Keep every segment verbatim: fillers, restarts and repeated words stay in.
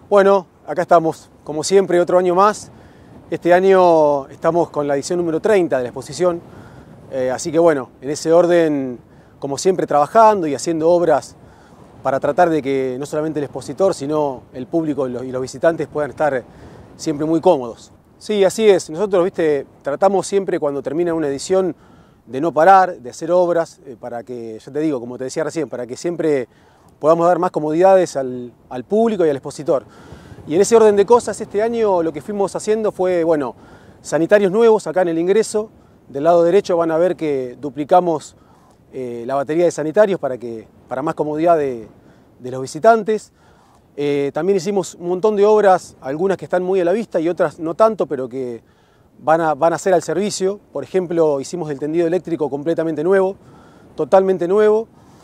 Bueno, acá estamos, como siempre, otro año más. Este año estamos con la edición número treinta de la exposición, eh, así que bueno, en ese orden, como siempre, trabajando y haciendo obras para tratar de que no solamente el expositor, sino el público y los, y los visitantes puedan estar siempre muy cómodos. Sí, así es. Nosotros, viste, tratamos siempre cuando termina una edición de no parar, de hacer obras, eh, para que, ya te digo, como te decía recién, para que siempre podamos dar más comodidades al, al público y al expositor. Y en ese orden de cosas, este año lo que fuimos haciendo fue, bueno, sanitarios nuevos acá en el ingreso. Del lado derecho van a ver que duplicamos eh, la batería de sanitarios para, que, para más comodidad de, de los visitantes. Eh, también hicimos un montón de obras, algunas que están muy a la vista y otras no tanto, pero que van a, van a ser al servicio. Por ejemplo, hicimos el tendido eléctrico completamente nuevo, totalmente nuevo.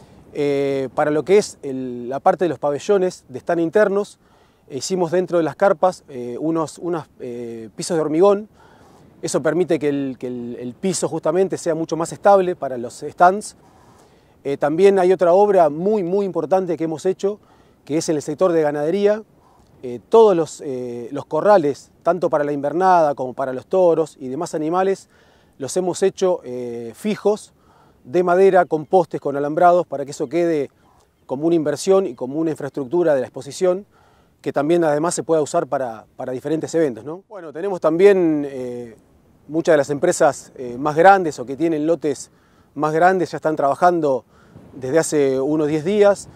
Eh, para lo que es el, la parte de los pabellones de stand internos, hicimos dentro de las carpas eh, unos, unos eh, pisos de hormigón. Eso permite que, el, que el, el piso justamente sea mucho más estable para los stands. Eh, también hay otra obra muy, muy importante que hemos hecho, que es en el sector de ganadería. Eh, todos los, eh, los corrales, tanto para la invernada como para los toros y demás animales, los hemos hecho eh, fijos, de madera, con postes, con alambrados, para que eso quede como una inversión y como una infraestructura de la exposición, que también además se pueda usar para, para diferentes eventos, ¿no? Bueno, tenemos también eh, muchas de las empresas eh, más grandes o que tienen lotes más grandes, ya están trabajando desde hace unos diez días.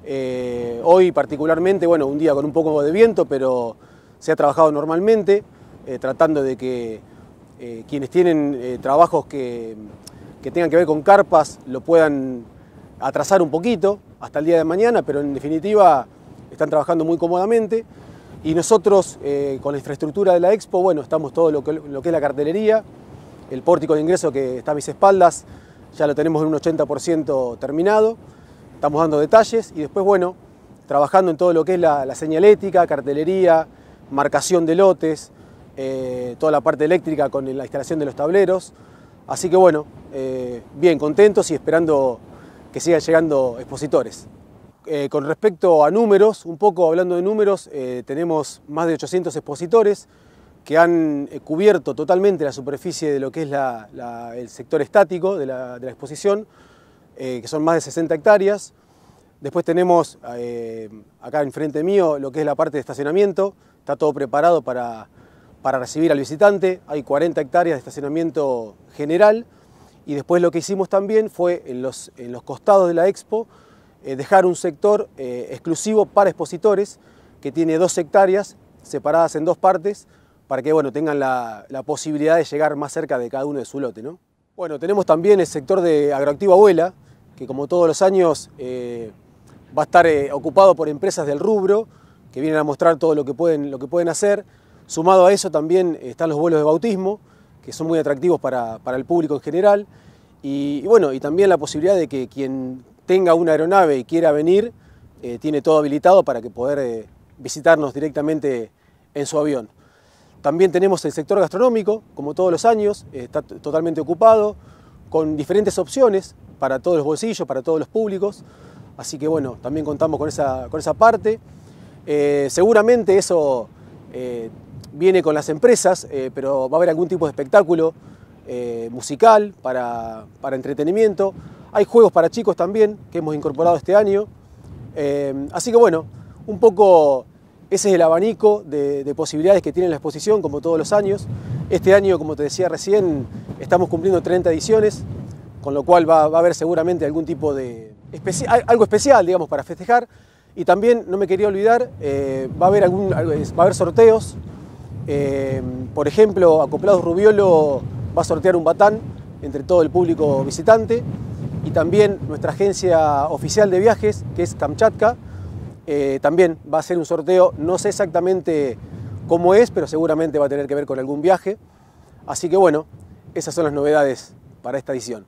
Eh, hoy particularmente, bueno, un día con un poco de viento, pero se ha trabajado normalmente, eh, tratando de que eh, quienes tienen eh, trabajos que... que tengan que ver con carpas lo puedan atrasar un poquito hasta el día de mañana, pero en definitiva están trabajando muy cómodamente. Y nosotros eh, con la infraestructura de la Expo, bueno, estamos todo lo que, lo que es la cartelería, el pórtico de ingreso que está a mis espaldas, ya lo tenemos en un ochenta por ciento terminado, estamos dando detalles y después, bueno, trabajando en todo lo que es la, la señalética, cartelería, marcación de lotes, eh, toda la parte eléctrica con la instalación de los tableros. Así que bueno, eh, bien, contentos y esperando que sigan llegando expositores. Eh, con respecto a números, un poco hablando de números, eh, tenemos más de ochocientos expositores que han eh, cubierto totalmente la superficie de lo que es la, la, el sector estático de la, de la exposición, eh, que son más de sesenta hectáreas. Después tenemos eh, acá enfrente mío lo que es la parte de estacionamiento, está todo preparado para... para recibir al visitante. Hay cuarenta hectáreas de estacionamiento general y después lo que hicimos también fue en los, en los costados de la Expo eh, dejar un sector eh, exclusivo para expositores que tiene dos hectáreas separadas en dos partes para que bueno, tengan la, la posibilidad de llegar más cerca de cada uno de su lote, ¿no? Bueno, tenemos también el sector de Agroactivo Abuela, que como todos los años eh, va a estar eh, ocupado por empresas del rubro que vienen a mostrar todo lo que pueden, lo que pueden hacer. Sumado a eso también están los vuelos de bautismo, que son muy atractivos para, para el público en general. Y, y bueno, y también la posibilidad de que quien tenga una aeronave y quiera venir, eh, tiene todo habilitado para que poder eh, visitarnos directamente en su avión. También tenemos el sector gastronómico, como todos los años, eh, está totalmente ocupado, con diferentes opciones para todos los bolsillos, para todos los públicos. Así que bueno, también contamos con esa, con esa parte. Eh, seguramente eso... Eh, viene con las empresas, eh, pero va a haber algún tipo de espectáculo eh, musical para, para entretenimiento. Hay juegos para chicos también que hemos incorporado este año. Eh, así que bueno, un poco ese es el abanico de, de posibilidades que tiene la exposición, como todos los años. Este año, como te decía recién, estamos cumpliendo treinta ediciones, con lo cual va, va a haber seguramente algún tipo de especi algo especial, digamos, para festejar. Y también, no me quería olvidar, eh, va a haber algún, va a haber sorteos. Eh, por ejemplo, Acoplados Rubiolo va a sortear un batán entre todo el público visitante y también nuestra agencia oficial de viajes, que es Kamchatka, eh, también va a hacer un sorteo, no sé exactamente cómo es, pero seguramente va a tener que ver con algún viaje. Así que bueno, esas son las novedades para esta edición.